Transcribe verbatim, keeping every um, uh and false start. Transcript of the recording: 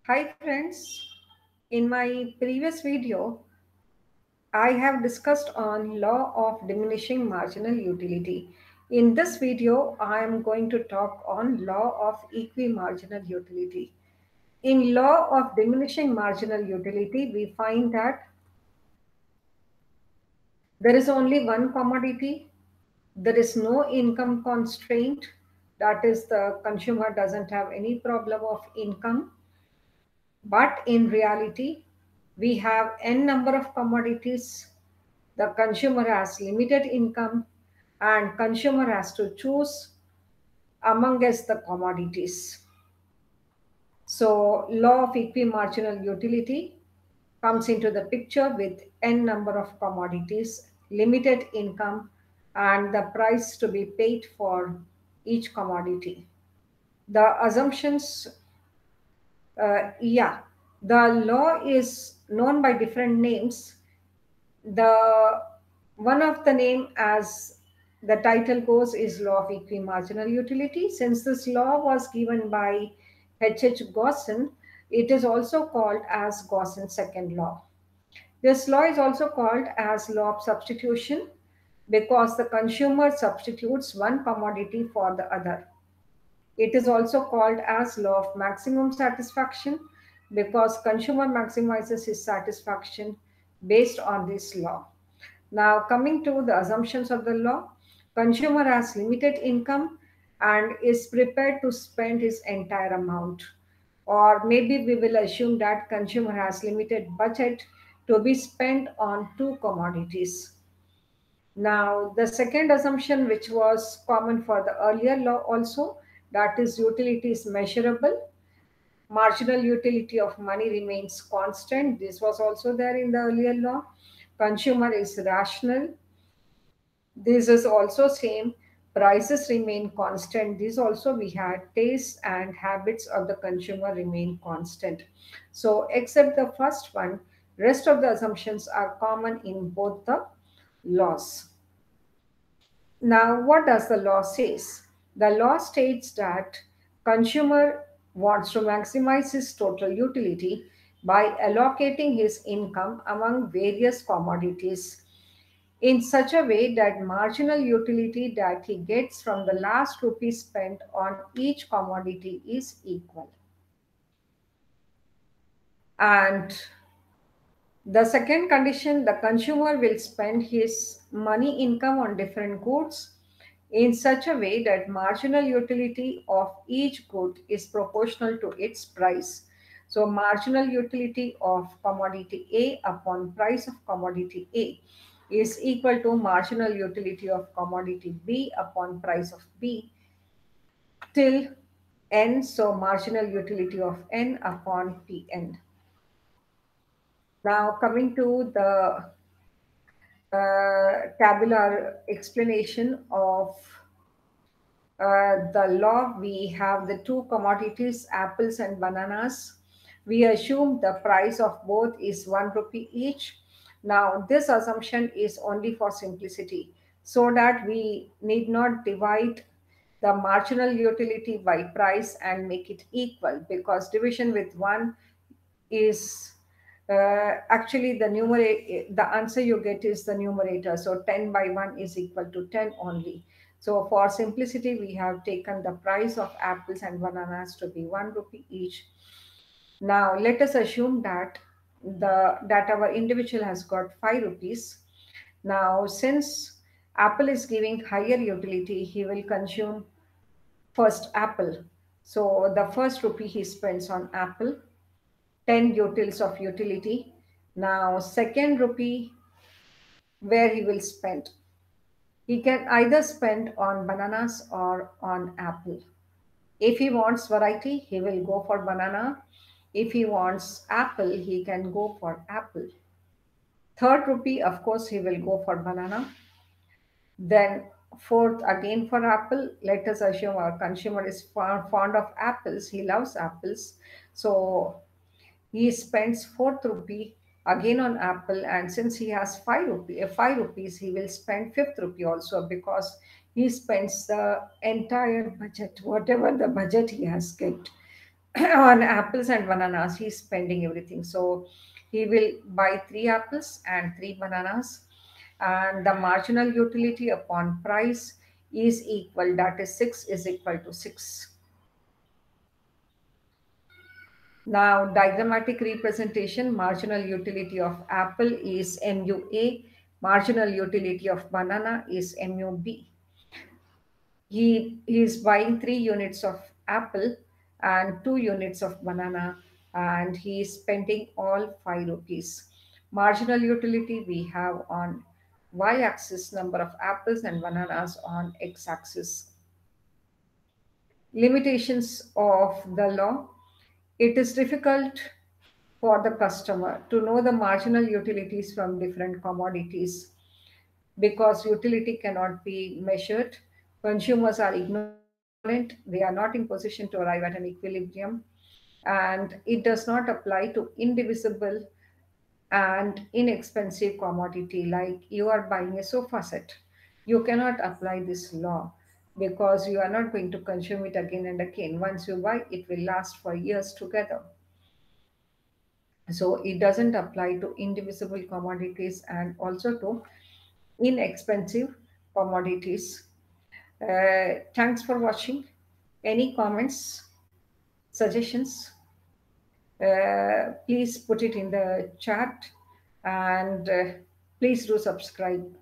Hi friends, in my previous video, I have discussed on law of diminishing marginal utility. In this video, I am going to talk on law of equimarginal utility. In law of diminishing marginal utility, we find that there is only one commodity, there is no income constraint, that is the consumer doesn't have any problem of income. But in reality, we have n number of commodities. The consumer has limited income and consumer has to choose amongst the commodities. So law of equimarginal utility comes into the picture with n number of commodities, limited income, and the price to be paid for each commodity. The assumptions, uh, yeah, the law is known by different names. The one of the name, as the title goes, is law of equimarginal utility. Since this law was given by H H. Gossin, it is also called as Gossin's second law. This law is also called as law of substitution because the consumer substitutes one commodity for the other. It is also called as law of maximum satisfaction because consumer maximizes his satisfaction based on this law. Now, coming to the assumptions of the law, consumer has limited income and is prepared to spend his entire amount. Or maybe we will assume that consumer has limited budget to be spent on two commodities. Now, the second assumption, which was common for the earlier law also, that is utility is measurable. Marginal utility of money remains constant. This was also there in the earlier law. Consumer is rational. This is also same. Prices remain constant. This also we had tastes and habits of the consumer remain constant. So except the first one, rest of the assumptions are common in both the laws. Now, what does the law says? The law states that consumer wants to maximize his total utility by allocating his income among various commodities in such a way that marginal utility that he gets from the last rupee spent on each commodity is equal. And the second condition, the consumer will spend his money income on different goods in such a way that marginal utility of each good is proportional to its price. So marginal utility of commodity A upon price of commodity A is equal to marginal utility of commodity B upon price of B till n, so marginal utility of n upon Pn. Now coming to the uh, tabular explanation of uh, the law, we have the two commodities, apples and bananas. We assume the price of both is one rupee each. Now, this assumption is only for simplicity, so that we need not divide the marginal utility by price and make it equal, because division with one is uh, actually the numerator, the answer you get is the numerator. So ten by one is equal to ten only. So for simplicity, we have taken the price of apples and bananas to be one rupee each. Now let us assume that the that our individual has got five rupees. Now since apple is giving higher utility, he will consume first apple. So the first rupee he spends on apple, ten utils of utility. Now, second rupee, where he will spend. He can either spend on bananas or on apple. If he wants variety, he will go for banana. If he wants apple, he can go for apple. Third rupee, of course, he will go for banana. Then fourth, again for apple. Let us assume our consumer is fond of apples. He loves apples. So he spends fourth rupee again on apple, and since he has five rupee, uh, five rupees, he will spend fifth rupee also, because he spends the entire budget, whatever the budget he has kept. on apples and bananas, he's spending everything. So he will buy three apples and three bananas, and the marginal utility upon price is equal, that is six is equal to six. Now, diagrammatic representation, marginal utility of apple is M U A, marginal utility of banana is M U B. He, he is buying three units of apple and two units of banana, and he is spending all five rupees. Marginal utility we have on y-axis, number of apples and bananas on x-axis. Limitations of the law. It is difficult for the customer to know the marginal utilities from different commodities because utility cannot be measured. Consumers are ignorant, they are not in position to arrive at an equilibrium, and it does not apply to indivisible and inexpensive commodity like you are buying a sofa set. You cannot apply this law because you are not going to consume it again and again. Once you buy, it will last for years together. So it doesn't apply to indivisible commodities and also to inexpensive commodities. Uh, thanks for watching. Any comments, suggestions? Uh, please put it in the chat, and uh, please do subscribe.